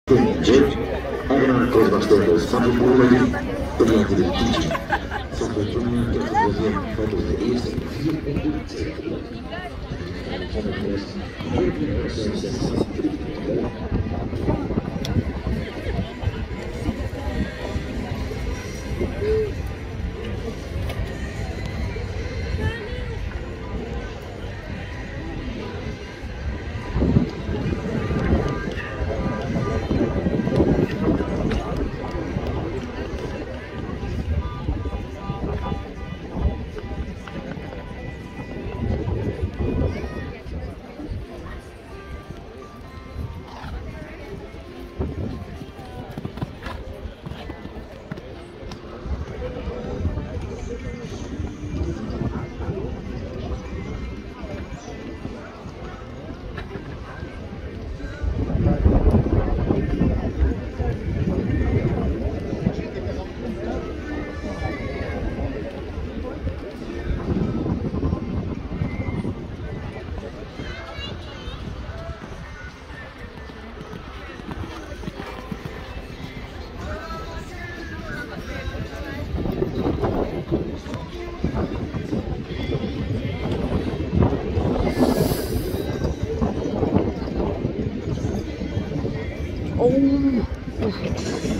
Tiji, Arman Kozbastordos, Fabio Boulevard, Prianti del Tiji. Sono Prianti fotografie foto de eerste 4 Oh.